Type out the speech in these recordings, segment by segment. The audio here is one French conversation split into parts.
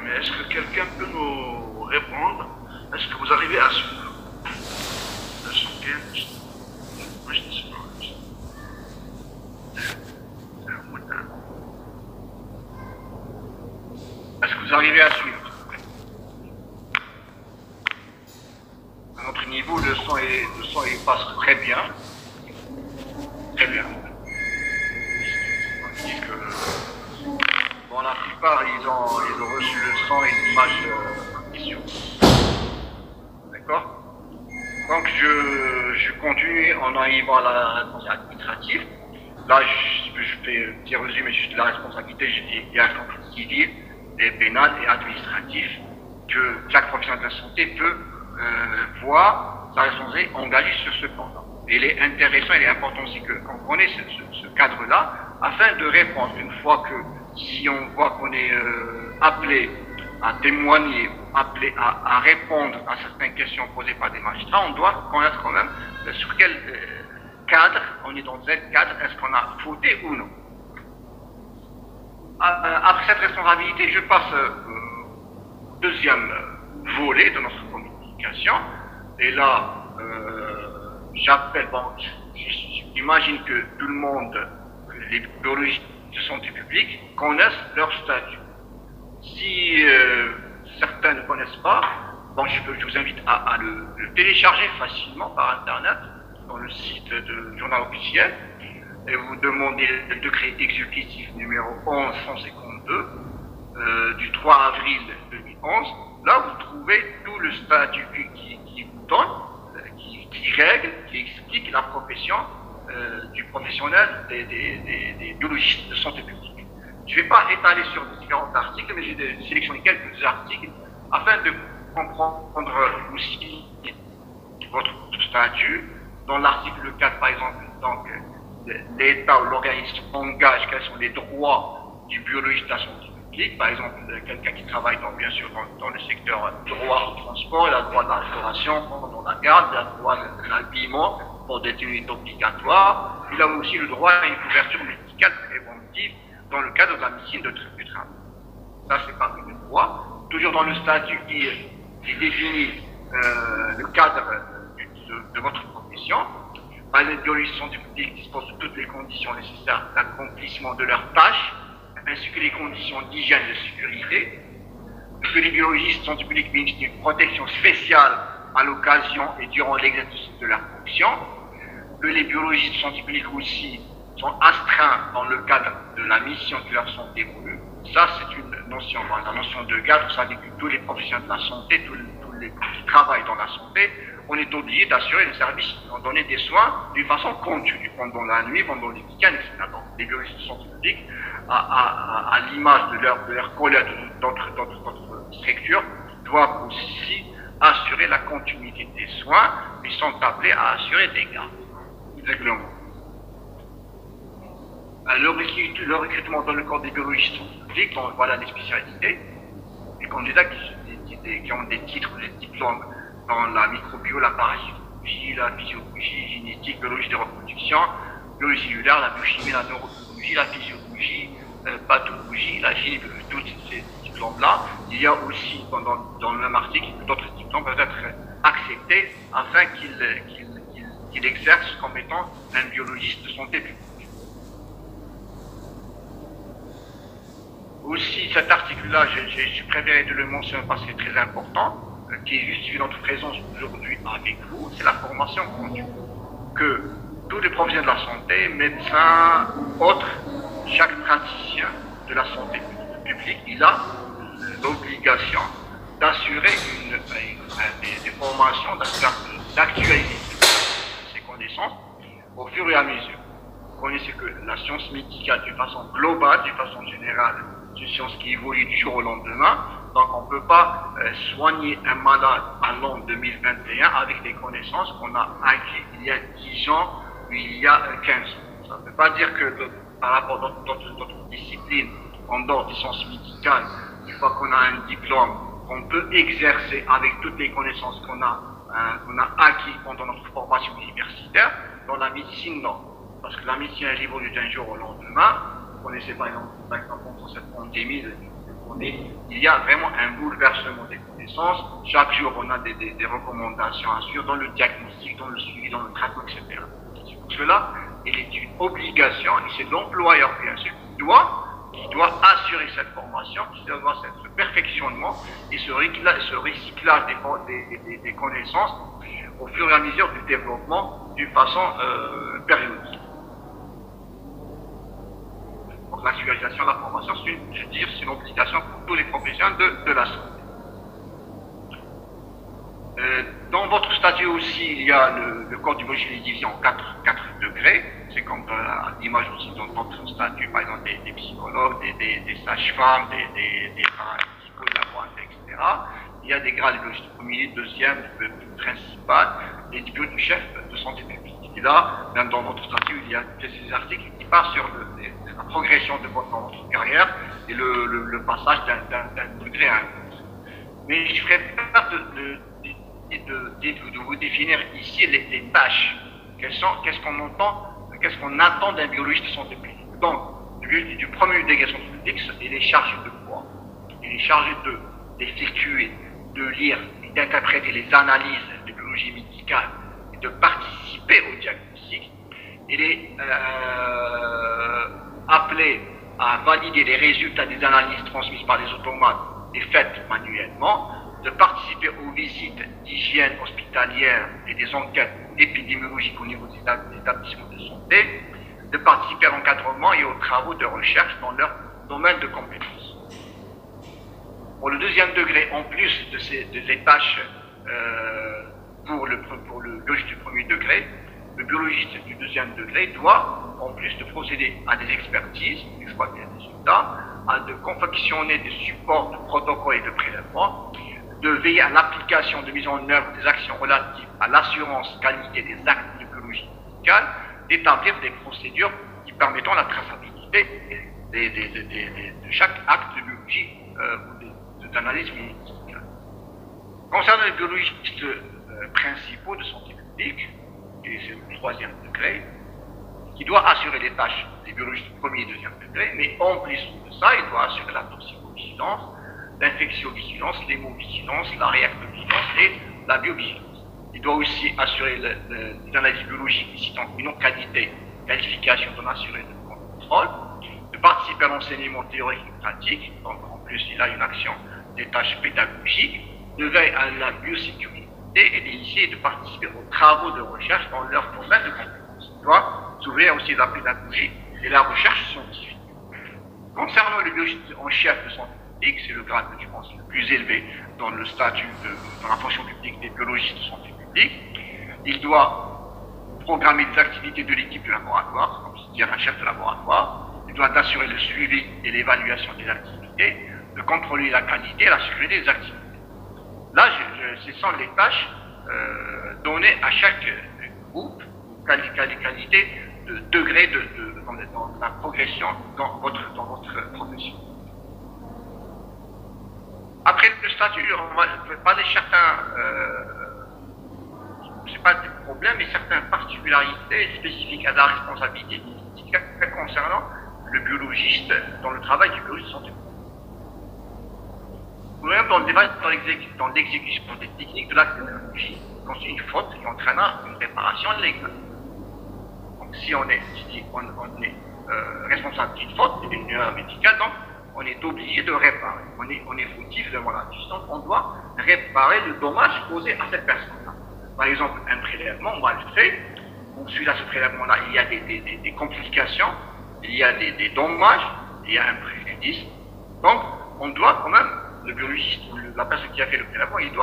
mais est-ce que quelqu'un peut nous répondre? Est-ce que vous arrivez à suivre? Est-ce que vous arrivez à suivre? À notre niveau, le son il passe très bien. Très bien. On dit que, bon, la plupart, ils ont reçu le son et l'image issue. D'accord? Donc, je continue en arrivant à la réponse administrative. Là, je fais un petit résumé juste de la responsabilité. Je dis, il y a un conflit civil, et pénal et administratif que chaque professionnel de la santé peut voir sa responsabilité engagée sur ce plan-là. Et il est intéressant, il est important aussi qu'on connaisse ce cadre-là afin de répondre une fois que si on voit qu'on est appelé à témoigner, appelé à répondre à certaines questions posées par des magistrats, on doit connaître quand même sur quel cadre, on est dans quel cadre, est-ce qu'on a fauté ou non. Après cette responsabilité, je passe au deuxième volet de notre communication. Et là, j'appelle, bon, j'imagine que tout le monde, les biologistes de santé publique, connaissent leur statut. Si certains ne connaissent pas, bon, je vous invite à le télécharger facilement par Internet, dans le site du journal officiel, et vous demandez le décret exécutif numéro 11152 du 3 avril 2011. Là, vous trouvez tout le statut qui vous donne, qui règle, qui explique la profession du professionnel des biologistes de santé publique. Je ne vais pas étaler sur différents articles, mais j'ai sélectionné quelques articles afin de comprendre aussi votre statut. Dans l'article 4, par exemple, donc, l'État ou l'organisme engage quels sont les droits du biologiste de la santé publique. Par exemple, quelqu'un qui travaille bien sûr dans le secteur droit au transport, il a le droit de la restauration pendant la garde, il a le droit de l'habillement pour des tenues obligatoires. Il a aussi le droit à une couverture médicale préventive dans le cadre de la médecine du travail. Ça, c'est parmi les droits. Toujours dans le statut qui définit le cadre de votre profession. Les biologistes de santé publique disposent de toutes les conditions nécessaires d'accomplissement de leurs tâches, ainsi que les conditions d'hygiène et de sécurité, que les biologistes de santé publique bénéficient d'une protection spéciale à l'occasion et durant l'exercice de leurs fonctions, que les biologistes de santé publique aussi sont astreints dans le cadre de la mission qui leur sont dévolues. Ça, c'est une notion. La notion de cadre, ça dit que tous les professionnels de la santé, tous les qui travaillent dans la santé, on est obligé d'assurer le service, de donner des soins d'une façon continue, pendant la nuit, pendant les week-ends, etc. Donc, les biologistes de santé publique, à l'image de leurs collègues d'autres structures, doivent aussi assurer la continuité des soins, ils sont appelés à assurer des gardes, règlement. Le recrutement dans le corps des biologistes de santé publique, voilà les spécialités, les candidats qui ont des titres ou des diplômes dans la microbio, la parasitologie, la physiologie, génétique, biologie de reproduction, biologie cellulaire, la biochimie, la neurobiologie, la physiologie, pathologie, la gynécologie, tous ces diplômes-là. Il y a aussi dans le même article d'autres diplômes peuvent être acceptés afin qu'il exerce comme étant un biologiste de santé publique. Aussi, cet article-là, je préférais de le mentionner parce que c'est très important, qui justifie notre présence aujourd'hui avec vous, c'est la formation continue. Que tous les professionnels de la santé, médecins, autres, chaque praticien de la santé publique, il a l'obligation d'assurer des formations, d'actualiser ses connaissances au fur et à mesure. Vous connaissez que la science médicale, d'une façon globale, d'une façon générale, c'est une science qui évolue du jour au lendemain. Donc on ne peut pas soigner un malade à l'an 2021 avec les connaissances qu'on a acquises il y a 10 ans ou il y a 15 ans. Ça ne veut pas dire que par rapport à d'autres disciplines, en dehors des sciences médicales, une fois qu'on a un diplôme, qu'on peut exercer avec toutes les connaissances qu'on a acquises pendant notre formation universitaire. Dans la médecine, non. Parce que la médecine, elle évolue d'un jour au lendemain. connaissez par exemple pendant cette pandémie, il y a vraiment un bouleversement des connaissances. Chaque jour, on a des recommandations à suivre dans le diagnostic, dans le suivi, dans le traitement, etc. C'est pour cela, il est une obligation, et c'est l'employeur bien sûr qui doit assurer cette formation, qui doit avoir ce perfectionnement et ce recyclage des connaissances au fur et à mesure du développement d'une façon périodique. Donc l'actualisation de la formation, c'est une obligation pour tous les professionnels de la santé. Dans votre statut aussi, il y a le code du biologie divisé en 4 degrés. C'est comme à l'image aussi dans notre statut, par exemple des psychologues, des sages-femmes, des paramédicaux de la voie, etc. Il y a des grades de biologie premier, deuxième, principal, et du bureau du chef de santé publique. Et là, même dans votre statut, il y a ces articles qui parlent sur la progression dans votre carrière et le passage d'un degré à un autre. Mais je ferai part de vous définir ici les tâches. Qu'est-ce qu'on entend, qu'est-ce qu'on attend d'un biologiste de santé publique. Donc, le biologiste du premier degré de santé publique, il est chargé de quoi? Il est chargé d'effectuer, de lire et d'interpréter les analyses de biologie médicale et de participer au diagnostic. Il est appelé à valider les résultats des analyses transmises par les automates et faites manuellement, de participer aux visites d'hygiène hospitalière et des enquêtes épidémiologiques au niveau des établissements de santé, de participer à l'encadrement et aux travaux de recherche dans leur domaine de compétences. Pour le deuxième degré, en plus de ces tâches pour le biologiste du premier degré, le biologiste du deuxième degré doit, en plus de procéder à des expertises, une fois qu'il y a des résultats, de confectionner des supports de protocoles et de prélèvements, de veiller à l'application de mise en œuvre des actions relatives à l'assurance qualité des actes de biologie médicale, d'établir des procédures qui permettent la traçabilité de chaque acte de biologie ou d'analyse médicale. Concernant les biologistes principaux de santé publique, et c'est le troisième degré, qui doit assurer les tâches des biologistes du premier et deuxième degré, mais en plus de ça, il doit assurer la toxicovigilance, l'infectiovigilance, l'hémovigilance, la réactovigilance et la biovigilance. Il doit aussi assurer les analyses biologiques nécessitant une qualité, qualification d'en assurer le contrôle, de participer à l'enseignement théorique et pratique, donc en plus il a une action des tâches pédagogiques, de veiller à la biosécurité et d'initier et de participer aux travaux de recherche dans leur domaine de compétences. Il doit s'ouvrir aussi la pédagogie et la recherche scientifique. Concernant le biologiste en chef de santé publique, c'est le grade, je pense, le plus élevé dans le statut dans la fonction publique des biologistes de santé publique. Il doit programmer des activités de l'équipe du laboratoire, comme c'est-à-dire un chef de laboratoire. Il doit assurer le suivi et l'évaluation des activités, de contrôler la qualité et la sécurité des activités. Là, ce sont les tâches données à chaque groupe, qualité de degré dans la progression dans votre profession. Après le statut, on va parler de certains, c'est pas des problèmes, mais certaines particularités spécifiques à la responsabilité médicale concernant le biologiste dans le travail du biologiste santé. Ou même dans l'exécution des techniques de l'acte de biologie, quand c'est une faute qui entraînera une réparation légale. Donc si on est responsable d'une faute, d'une erreur médicale, donc on est obligé de réparer. On est fautif devant la justice, donc on doit réparer le dommage causé à cette personne-là. Par exemple, un prélèvement, on va le faire. Donc suite à ce prélèvement-là, il y a des complications, il y a des dommages, il y a un préjudice. Donc on doit quand même, le biologiste, la personne qui a fait le prélèvement, il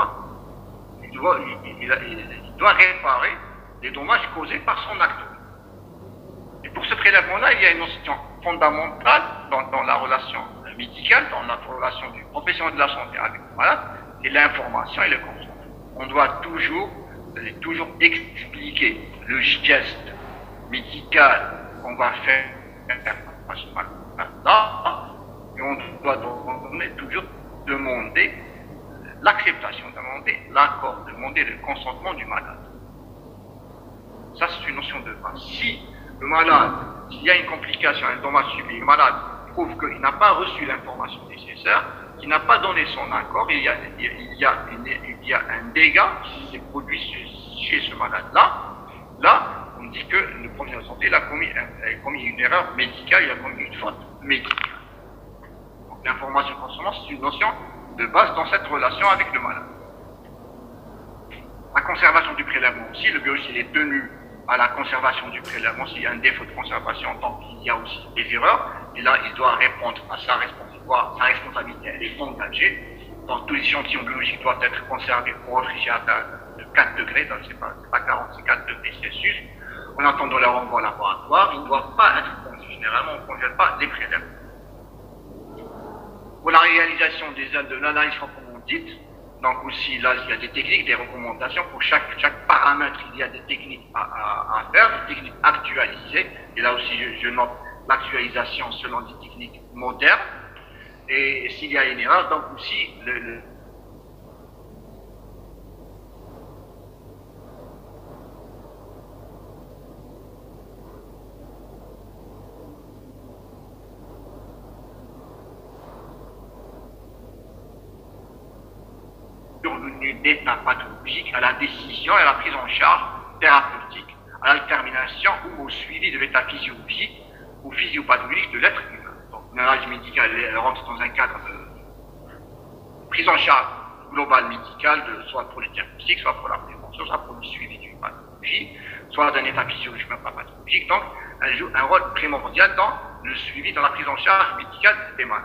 doit réparer les dommages causés par son acte. Et pour ce prélèvement-là, il y a une notion fondamentale dans la relation médicale, dans la relation du professionnel de la santé avec le malade, c'est l'information et le consentement. On doit toujours expliquer le geste médical qu'on va faire à ce malade-là, et on doit toujours demander l'acceptation, demander l'accord, demander le consentement du malade. Ça, c'est une notion de base. Si le malade, s'il y a une complication, un dommage subi, le malade prouve qu'il n'a pas reçu l'information nécessaire, qu'il n'a pas donné son accord, il y a un dégât qui s'est produit chez ce malade-là. Là, on dit que le professionnel de santé il a commis une erreur médicale, il a commis une faute médicale. Donc l'information concernant, c'est une notion de base dans cette relation avec le malade. La conservation du prélèvement aussi, le biologiste il est tenu à la conservation du prélèvement. S'il y a un défaut de conservation, tant qu'il y a aussi des erreurs, et là il doit répondre à sa responsabilité, elle est engagée. Donc tous les échantillons biologiques doivent être conservés au réfrigérateur de 4 degrés, donc c'est pas 40, c'est 4 degrés Celsius. En attendant leur renvoi au laboratoire, ils ne doivent pas être congés. Généralement, on ne congèle pas les prélèvements. Pour la réalisation de l'analyse proprement dite, donc aussi là, il y a des techniques, des recommandations. Pour chaque paramètre, il y a des techniques à faire, des techniques actualisées. Et là aussi, je note l'actualisation selon des techniques modernes. Et s'il y a une erreur, donc aussi d'état pathologique à la décision et à la prise en charge thérapeutique, à la détermination ou au suivi de l'état physiologique ou physiopathologique de l'être humain. Donc, une analyse médicale elle rentre dans un cadre de prise en charge globale médicale, soit pour les diagnostics, soit pour la prévention, soit pour le suivi d'une pathologie, soit d'un état physiologique même pas pathologique. Donc, elle joue un rôle primordial dans le suivi, dans la prise en charge médicale des malades.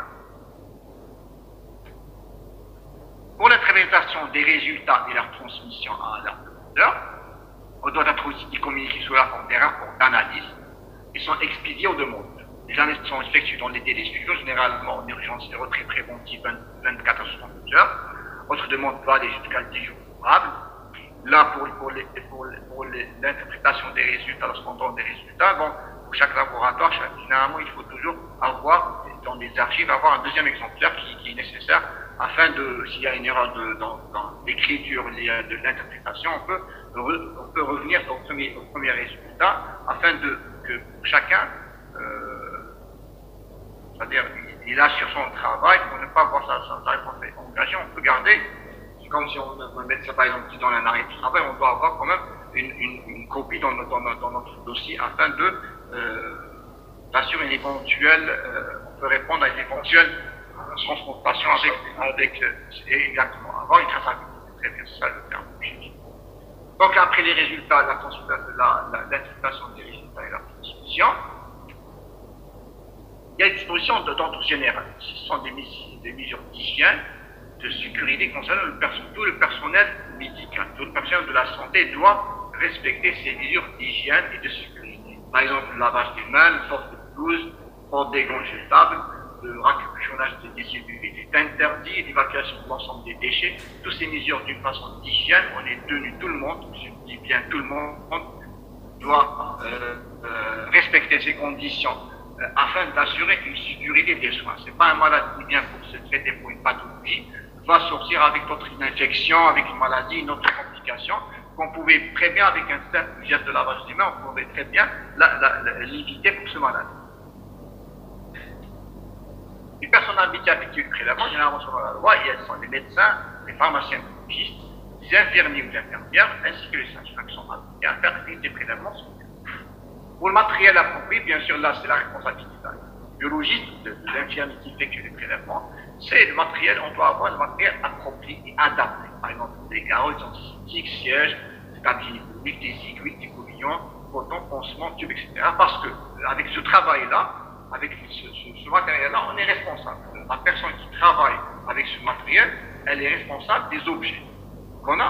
Pour l'interprétation des résultats et leur transmission à leur demandeur, on doit être aussi communiquer sous la forme des rapports d'analyse qui sont expédiés aux demandeurs. Les analyses sont effectuées dans les délais suivants, généralement en urgence et retrait préventif 24 à 72 heures. Autre demande peut aller jusqu'à 10 jours ouvrables. Là, pour l'interprétation des résultats, lorsqu'on donne des résultats, bon, pour chaque laboratoire, généralement, il faut toujours avoir, dans les archives, avoir un deuxième exemplaire qui est nécessaire afin de, s'il y a une erreur dans l'écriture de l'interprétation, on peut revenir au premier résultat afin que chacun, c'est-à-dire, il assure son travail pour ne pas avoir sa réponse engagée. On peut garder, c'est comme si on met ça par exemple dans un arrêt de travail, on doit avoir quand même une copie dans notre dossier afin d'assurer une éventuelle, on peut répondre à une éventuelle confrontation avec exactement avant une traçabilité. Très bien, c'est ça le terme. Donc après les résultats, l'interprétation des résultats et la transmission, il y a une disposition d'ordre général. Ce sont des mesures d'hygiène, de sécurité concernant tout le personnel médical. Tout le personnel de la santé doit respecter ces mesures d'hygiène et de sécurité. Par exemple, le lavage des mains, le port de blouse, port des gants jetables, le raccupillonnage des déchets est interdit, l'évacuation de l'ensemble des déchets. Toutes ces mesures d'une façon d'hygiène, on est tenu, tout le monde, je dis bien tout le monde, doit respecter ces conditions afin d'assurer une sécurité des soins. Ce n'est pas un malade qui vient pour se traiter pour une pathologie, va sortir avec une infection, avec une maladie, une autre complication, qu'on pouvait très bien, avec un simple geste de lavage des mains, on pouvait très bien l'éviter pour ce malade. Les personnes habituées à effectuer le prélèvement, généralement selon la loi, elles sont les médecins, les pharmaciens biologistes, les infirmiers ou les infirmières, ainsi que les sages-femmes qui sont habitués à faire des prélèvements. Pour le matériel approprié, bien sûr, là, c'est la responsabilité du biologiste, de l'infirmier qui effectue les prélèvements. C'est le matériel, on doit avoir le matériel approprié et adapté. Par exemple, des carreaux, des antiseptiques, sièges, des papiers hygiéniques, des aiguilles, des couvillons, coton, pansements, tubes, etc. Parce que, avec ce travail-là, avec ce matériel-là, on est responsable. La personne qui travaille avec ce matériel, elle est responsable des objets qu'on va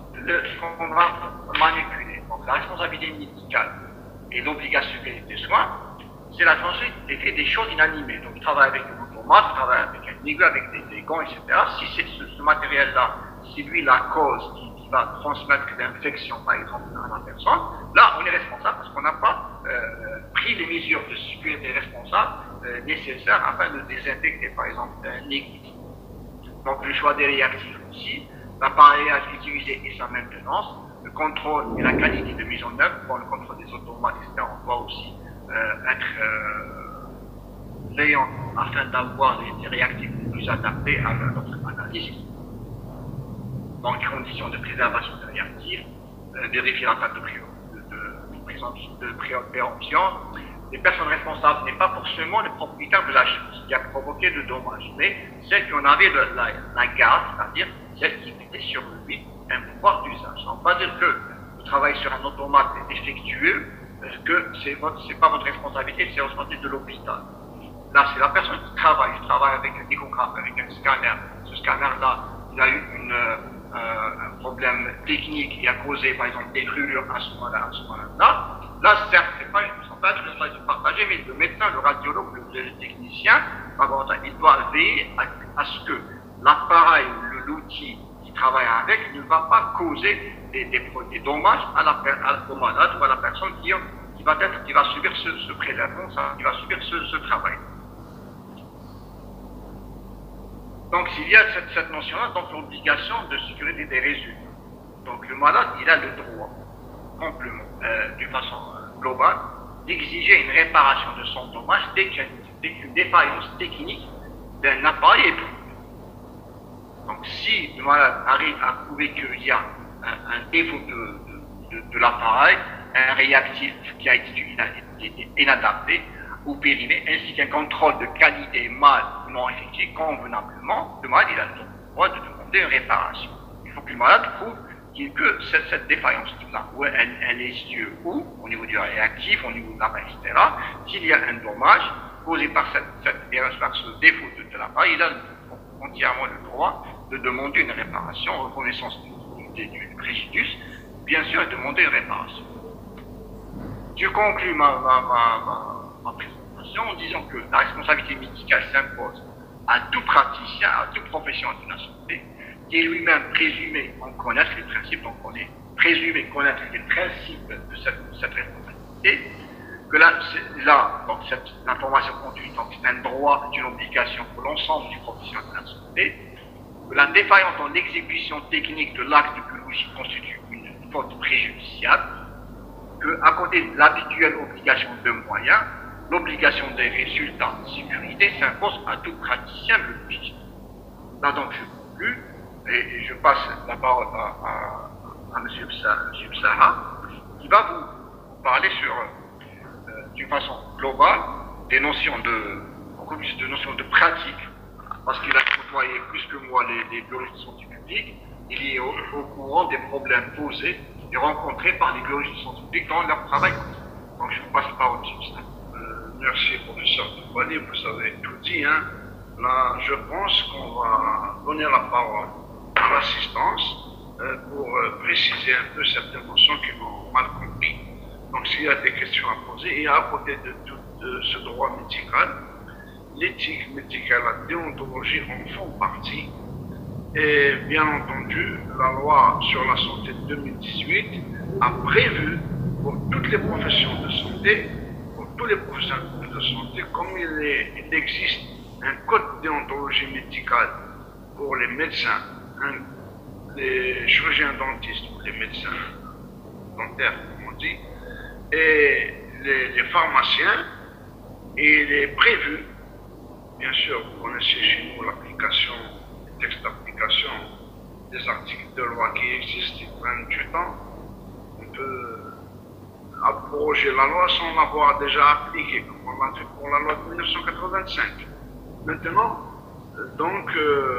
manipuler. Donc la responsabilité médicale et l'obligation des soins, c'est la responsabilité des choses inanimées. Donc il travaille avec une automate, il travaille avec un aiguille, avec des gants, etc. Si c'est ce matériel-là, c'est lui la cause qui va transmettre l'infection, par exemple, à la personne, là, on est responsable parce qu'on n'a pas pris les mesures de sécurité responsables nécessaires afin de désinfecter, par exemple, un aiguille. Donc, le choix des réactifs aussi, l'appareillage utilisé et sa maintenance, le contrôle et la qualité de mise en œuvre, pour le contrôle des automates, etc., on doit aussi être veillant afin d'avoir des réactifs plus adaptés à notre analyse. Dans les conditions de préservation des réactifs, vérifier la date de préemption. Les personnes responsables n'est pas forcément le propriétaire de la chose qui a provoqué le dommage, mais celle qui en avait la garde, c'est-à-dire celle qui mettait sur lui un pouvoir d'usage. On ne va pas dire que le travail sur un automate est défectueux, que c'est pas votre responsabilité, c'est la responsabilité de l'hôpital. Là, c'est la personne qui travaille. Je travaille avec un échographe, avec un scanner. Ce scanner-là, il a eu un problème technique qui a causé, par exemple, des brûlures à ce moment-là. Là, certes, c'est pas une pourcentage que je vais partager, mais le médecin, le radiologue, le technicien, il doit veiller à ce que l'appareil, l'outil qui travaille avec ne va pas causer des dommages au malade ou à la personne qui va subir ce prélèvement, qui va subir ce travail. Donc, s'il y a cette notion-là, donc l'obligation de sécurité des résultats. Donc, le malade, il a le droit, complètement, d'une façon globale, d'exiger une réparation de son dommage dès qu'une défaillance technique d'un appareil est prouvée. Donc, si le malade arrive à prouver qu'il y a un défaut de l'appareil, un réactif qui a été inadapté ou périmé, ainsi qu'un contrôle de qualité mal ou non effectué convenablement, le malade il a le droit de demander une réparation. Il faut que le malade prouve que cette défaillance-là, où elle est située où, au niveau du réactif, au niveau de l'appareil, etc., s'il y a un dommage causé par ce défaut de l'appareil, il a entièrement le droit de demander une réparation, reconnaissance du préjudice, bien sûr, et demander une réparation. Je conclus ma présentation en disant que la responsabilité médicale s'impose à tout praticien, à tout professionnel de la santé, qui est lui-même présumé en connaître les principes, donc on est présumé connaître les principes de cette responsabilité, que donc l'information contenue, donc c'est un droit, c'est une obligation pour l'ensemble du professionnel de la santé, que la défaillance dans l'exécution technique de l'acte de biologie constitue une faute préjudiciable, qu'à côté de l'habituelle obligation de moyens, l'obligation des résultats de sécurité s'impose à tout praticien biologiste. Là donc je conclus et je passe la parole à M. Psaha qui va vous parler d'une façon globale des notions de pratique, parce qu'il a côtoyé plus que moi les biologistes de santé publique, il est au courant des problèmes posés et rencontrés par les biologistes de santé publique dans leur travail. Donc je vous passe la parole, M. Psaha. Merci, professeur Toubali, vous avez tout dit. Là, je pense qu'on va donner la parole à l'assistance pour préciser un peu certaines notions qui m'ont mal compris. Donc, s'il y a des questions à poser, et à côté de tout ce droit médical, l'éthique médicale, la déontologie en font partie. Et bien entendu, la loi sur la santé de 2018 a prévu pour toutes les professions de santé, pour tous les professionnels de santé, comme il existe un code de déontologie médicale pour les médecins, les chirurgiens dentistes, les médecins dentaires, comme on dit, et les pharmaciens, et il est prévu, bien sûr, vous connaissez chez nous l'application, les textes d'application des articles de loi qui existent, ils prennent du temps. On peut abroger la loi sans l'avoir déjà appliquée, comme on l'a fait pour la loi de 1985. Maintenant, donc,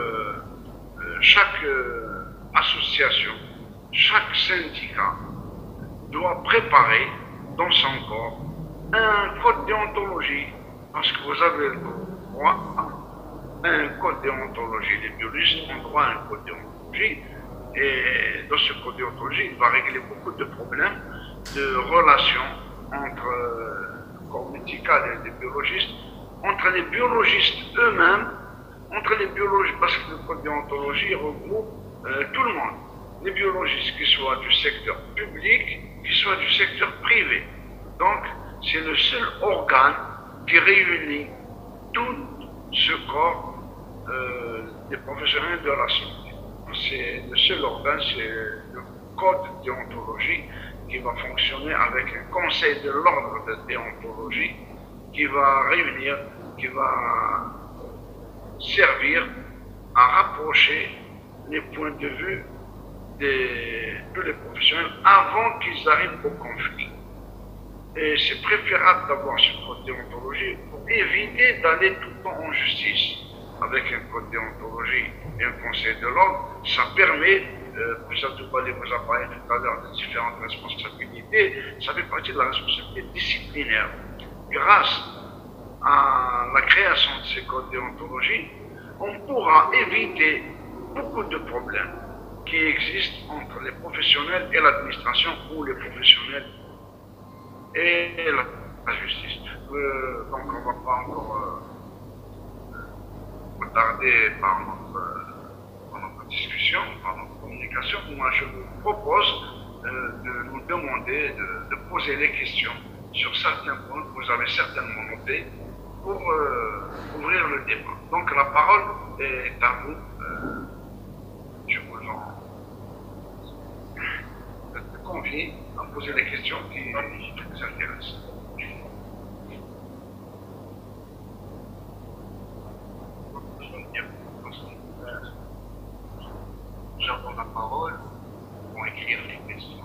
chaque association, chaque syndicat doit préparer dans son corps un code déontologie, parce que vous avez le droit à un code déontologie. Les biologistes ont droit à un code déontologie, et dans ce code déontologie, il va régler beaucoup de problèmes de relations entre le corps médical et les biologistes, entre les biologistes eux-mêmes, entre les biologistes, parce que le code déontologie regroupe tout le monde, les biologistes qui soient du secteur public, qui soient du secteur privé. Donc, c'est le seul organe qui réunit tout ce corps des professionnels de la santé. C'est le seul organe, c'est code de déontologie qui va fonctionner avec un conseil de l'ordre de déontologie qui va réunir, qui va servir à rapprocher les points de vue de tous les professionnels avant qu'ils arrivent au conflit. Et c'est préférable d'avoir ce code déontologie pour éviter d'aller tout le temps en justice. Avec un code déontologie et un conseil de l'ordre, ça permet, vous avez parlé tout à l'heure de différentes responsabilités, ça fait partie de la responsabilité disciplinaire. Grâce à la création de ces codes déontologie, on pourra éviter beaucoup de problèmes qui existent entre les professionnels et l'administration ou les professionnels et la justice. Donc on ne va pas encore retarder par notre discussion, par notre communication. Moi je vous propose de nous demander, de poser les questions sur certains points que vous avez certainement notés pour ouvrir le débat. Donc la parole est à vous. Je vous en convie à poser les questions qui vous intéressent. J'entends la parole pour écrire les questions.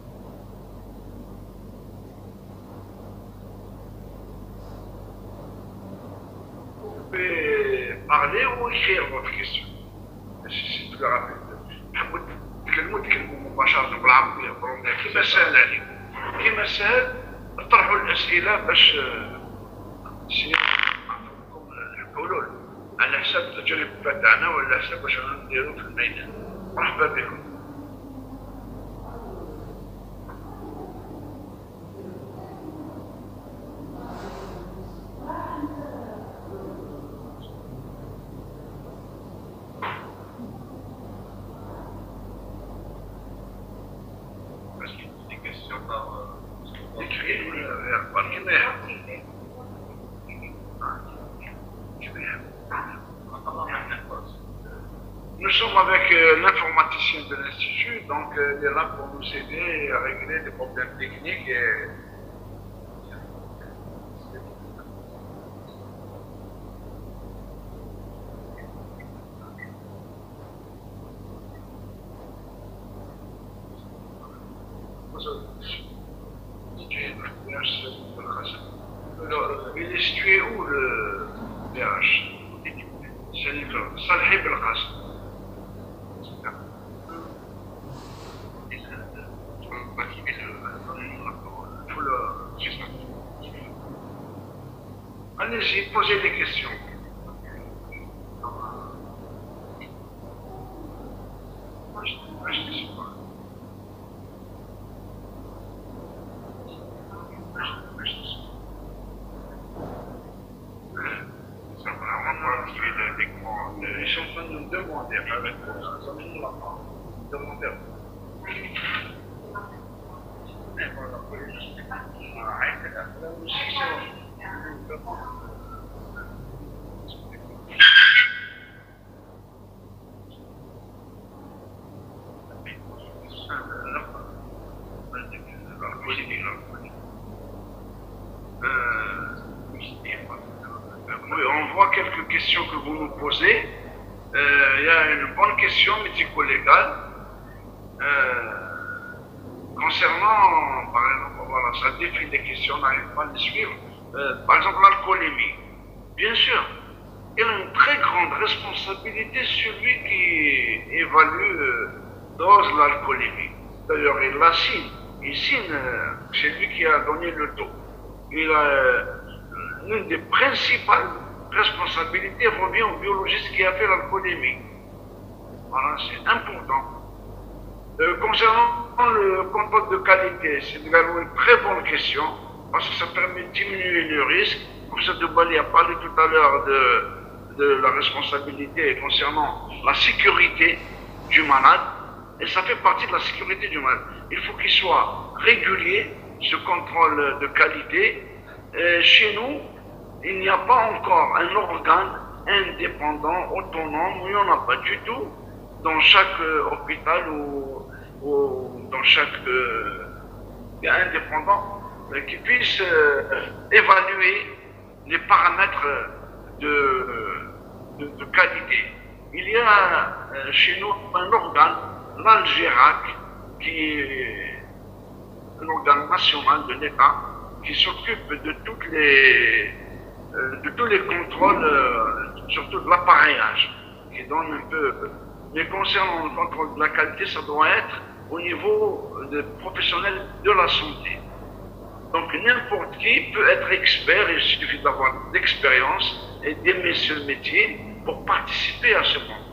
Vous pouvez parler ou écrire votre question. C'est plus rapide. تكلموا مباشرة بالعربية كما سهل عليكم كما سهل اطرحوا الأسئلة باش نعطيكم الحلول على حسب التجربة تاعنا وعلى حسب واش رانا نديرو في الميدان. مرحبا بكم. Nous sommes avec l'informaticien de l'Institut, donc il est là pour nous aider à régler des problèmes techniques et il est situé où le DH? C'est Salhi Belghassan. Allez-y, posez des questions. Ils sont en train de nous demander avec nous la parole. Demandez. Oui, on voit quelques questions que vous nous posez. Il y a une bonne question médico-légale concernant, par exemple, voilà, ça défile des questions, on n'arrive pas à les suivre. Par exemple, l'alcoolémie. Bien sûr, il a une très grande responsabilité celui qui évalue, dose l'alcoolémie. D'ailleurs, il la signe. Il signe, c'est lui qui a donné le taux. Il a l'une des principales responsabilités revient au biologiste qui a fait l'alcoolémie. Voilà, c'est important. Concernant le contrôle de qualité, c'est également une très bonne question parce que ça permet de diminuer le risque. Professeur Debali a parlé tout à l'heure de la responsabilité concernant la sécurité du malade et ça fait partie de la sécurité du malade. Il faut qu'il soit régulier, ce contrôle de qualité. Chez nous, il n'y a pas encore un organe indépendant, autonome, il n'y en a pas du tout dans chaque hôpital ou dans chaque indépendant qui puisse évaluer les paramètres de qualité. Il y a chez nous un organe, l'Algérac, qui est un organe national de l'État, qui s'occupe de tous les contrôles, surtout de l'appareillage, qui donne un peu. Mais concernant le contrôle de la qualité, ça doit être au niveau des professionnels de la santé. Donc n'importe qui peut être expert, il suffit d'avoir de l'expérience et d'aimer ce métier pour participer à ce contrôle.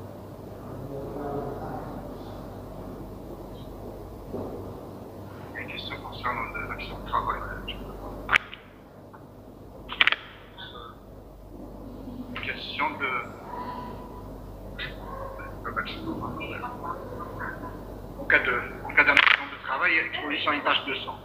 Il y a une question concernant l'accident de travail. Une question de l'accident de travail. En cas d'un accident de travail, exposition à une tache de sang.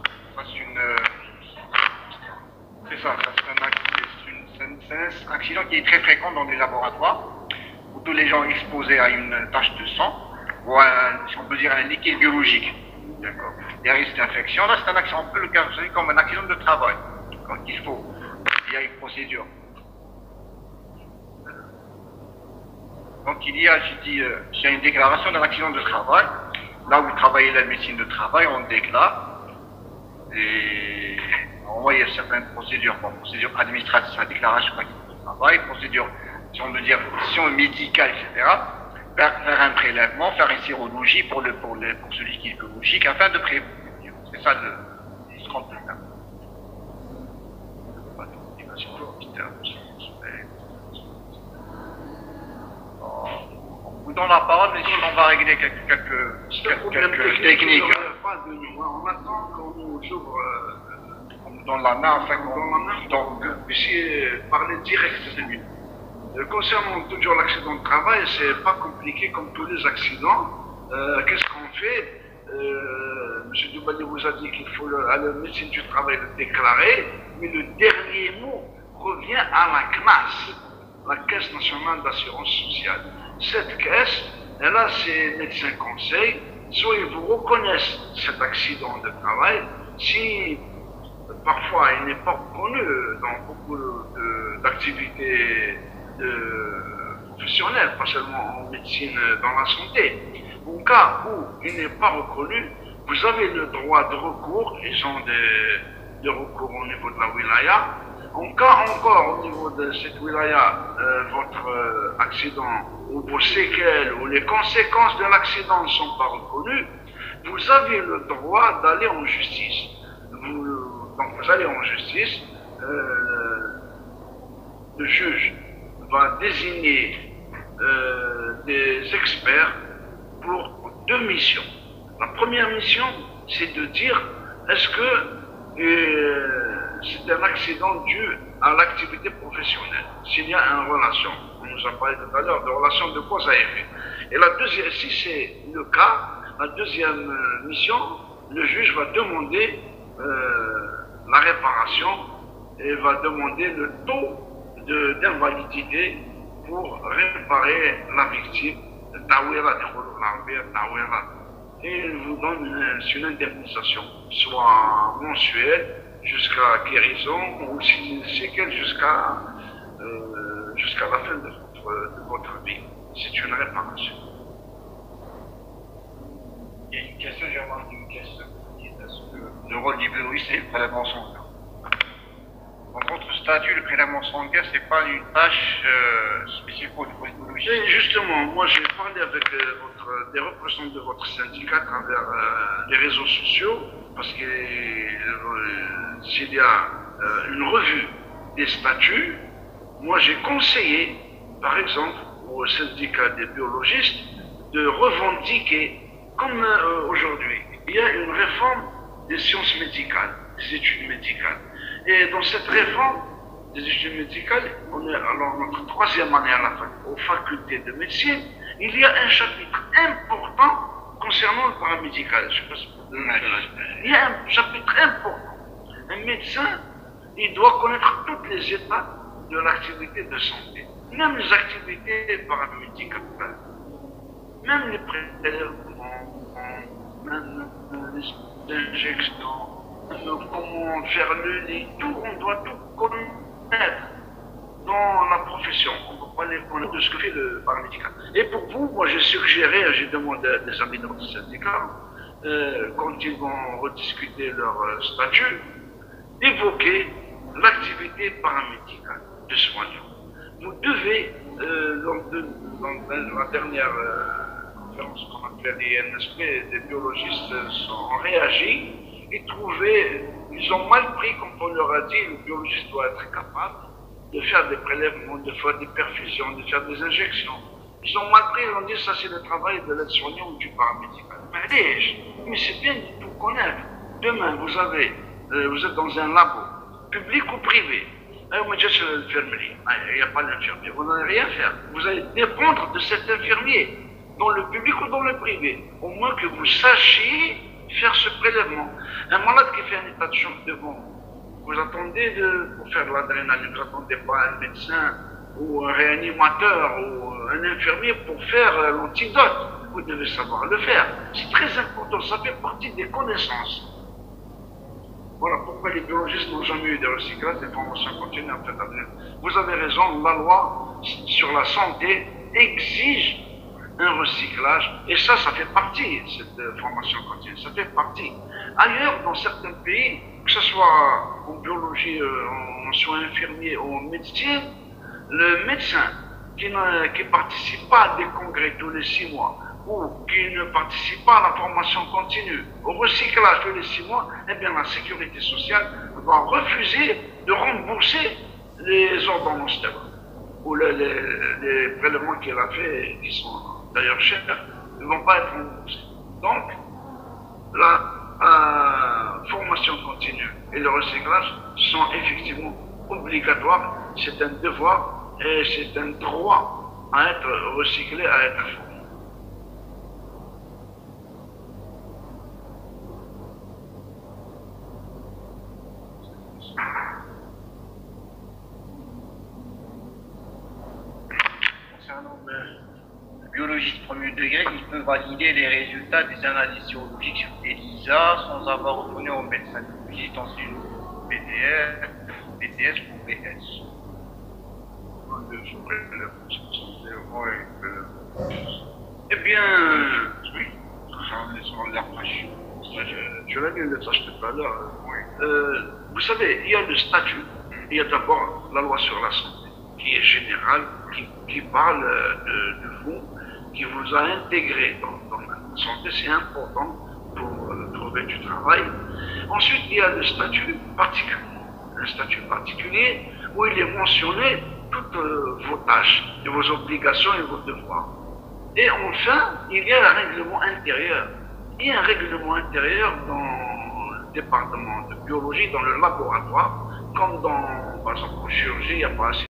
C'est un accident qui est très fréquent dans les laboratoires, où tous les gens exposés à une tache de sang, ou si on peut dire un liquide biologique. D'accord. Des risques d'infection. Là, c'est un accident, on peut le considérer comme un accident de travail. Donc il y a une procédure. Donc il y a une déclaration d'un accident de travail. Là où vous travaillez la médecine de travail, on déclare. Et il y a certaines procédures, procédure administrative, la déclaration d'accident de travail, procédure, si on veut dire, médicale, etc. Faire un prélèvement, faire une sérologie pour ce liquide biologique afin de prévenir. C'est ça ce qu'on peut faire. Vous donnez la parole, mais sinon on va régler quelques techniques. On attend qu'on nous ouvre dans la main, enfin, puisque parler direct de lui. Concernant toujours l'accident de travail, c'est pas compliqué comme tous les accidents. Qu'est-ce qu'on fait M. Dubali vous a dit qu'il faut à la médecine du travail le déclarer, mais le dernier mot revient à la CNAS, la Caisse nationale d'assurance sociale. Cette caisse, elle a ses médecins conseils, soit ils vous reconnaissent cet accident de travail, si parfois il n'est pas reconnu dans beaucoup d'activités professionnelles, pas seulement en médecine, dans la santé. Au cas où il n'est pas reconnu, vous avez le droit de recours, ils ont des recours au niveau de la wilaya. En cas encore au niveau de cette wilaya, votre accident ou vos séquelles ou les conséquences de l'accident ne sont pas reconnues, vous avez le droit d'aller en justice. Donc vous allez en justice, le juge va désigner des experts pour deux missions. La première mission, c'est de dire est-ce que c'est un accident dû à l'activité professionnelle, s'il y a une relation. On nous a parlé tout à l'heure de relation de cause à effet. Et la deuxième, si c'est le cas, la deuxième mission, le juge va demander la réparation et va demander le taux d'invalidité pour réparer la victime. Et il vous donne une indemnisation, soit mensuelle, jusqu'à guérison, ou si séquelles jusqu'à la fin de votre vie. C'est une réparation. Il y a une question, j'ai remarqué une question qui est est-ce que le rôle du biologiste, c'est le prélèvement sanguin. Dans votre statut, le prélèvement sanguin, c'est pas une tâche spécifique pour le biologiste. Et justement, moi j'ai parlé avec des représentants de votre syndicat à travers les réseaux sociaux, parce que s'il y a une revue des statuts, moi j'ai conseillé, par exemple, au syndicat des biologistes, de revendiquer, comme aujourd'hui, il y a une réforme des sciences médicales, des études médicales. Et dans cette réforme des études médicales, on est alors notre troisième année aux facultés de médecine, il y a un chapitre important concernant le paramédical. Je sais pas si vous il y a un chapitre important. Un médecin, il doit connaître toutes les étapes de l'activité de santé, même les activités paramédicales, même les prélèvements, même les injections, comment faire le lit, tout, on doit tout connaître dans la profession. On ne peut pas les connaître de ce que fait le paramédical. Et pour vous, moi j'ai suggéré, j'ai demandé à des amis de notre syndicat, quand ils vont rediscuter leur statut, d'évoquer l'activité paramédicale de soignant. Vous devez, dans la dernière conférence qu'on a fait à l'INSP, des biologistes ont réagi et trouvé, ils ont mal pris, comme on leur a dit, le biologiste doit être capable de faire des prélèvements, de faire des perfusions, de faire des injections. Ils ont mal pris, ils ont dit ça c'est le travail de l'aide-soignant ou du paramédical. Mais c'est bien de tout connaître. Demain, vous êtes dans un labo, public ou privé. Vous me dites c'est l'infirmerie. Il n'y a pas d'infirmier. Vous n'allez rien faire. Vous allez dépendre de cet infirmier, dans le public ou dans le privé. Au moins que vous sachiez faire ce prélèvement. Un malade qui fait un état de choc devant vous attendez pour faire de l'adrénaline, vous n'attendez pas un médecin ou un réanimateur ou un infirmier pour faire l'antidote. Vous devez savoir le faire. C'est très important, ça fait partie des connaissances. Voilà pourquoi les biologistes n'ont jamais eu de recyclage, des formations continues en fait. Vous avez raison, la loi sur la santé exige un recyclage, et ça fait partie, cette formation continue, ça fait partie. Ailleurs, dans certains pays, que ce soit en biologie, en soins infirmiers ou en médecine, le médecin qui ne participe pas à des congrès tous les 6 mois ou qui ne participe pas à la formation continue, au recyclage tous les 6 mois, eh bien la sécurité sociale va refuser de rembourser les ordonnances ou les prélèvements qu'il a fait, qui sont d'ailleurs chers, ne vont pas être remboursés. Donc, la formation continue et le recyclage sont effectivement obligatoires. C'est un devoir et c'est un droit à être recyclé, à être formé. Concernant le biologiste premier degré, il peut valider les résultats des analyses sérologiques sur ELISA sans avoir retourné au médecin biologiste dans une BTS ou BS. Eh bien, oui, j'en ai l'air fraîche. Je l'ai vu le message tout à l'heure. Vous savez, il y a le statut, il y a d'abord la loi sur la santé, qui est générale, qui parle de vous, qui vous a intégré dans la santé, c'est important pour trouver du travail. Ensuite, il y a le statut particulier. Un statut particulier où il est mentionné toutes vos tâches, et vos obligations et vos devoirs. Et enfin, il y a un règlement intérieur. Il y a un règlement intérieur dans le département de biologie, dans le laboratoire, comme dans, par exemple, en chirurgie, il n'y a pas assez